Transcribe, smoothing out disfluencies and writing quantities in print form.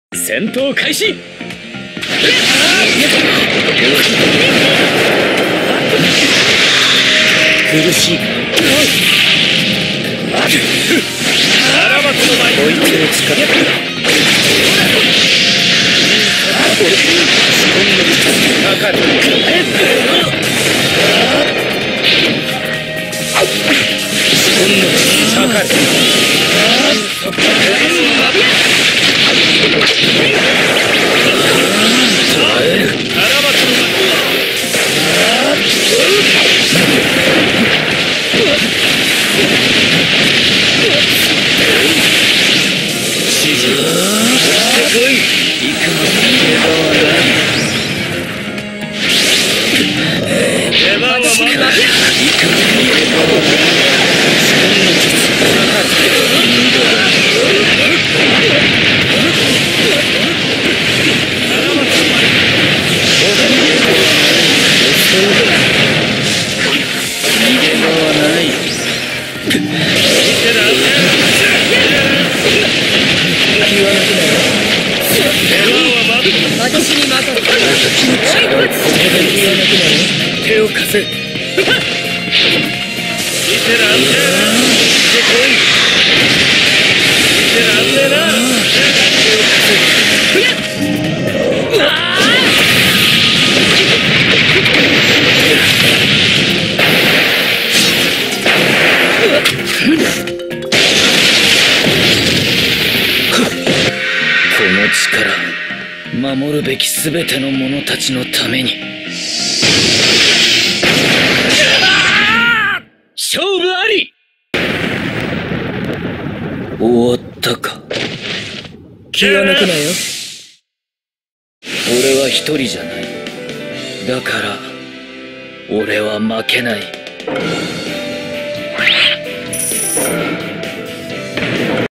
戦闘開始。苦しいか。あらばこの前こいつを使ってかかる。かかる。 私に任せて。 手を貸せ。見てらんねえな。見てこい。見てらんねえな。手を貸せ。この力、守るべきすべての者たちのために。勝負あり。終わったか。気が抜くなよ。俺は一人じゃない。だから俺は負けない。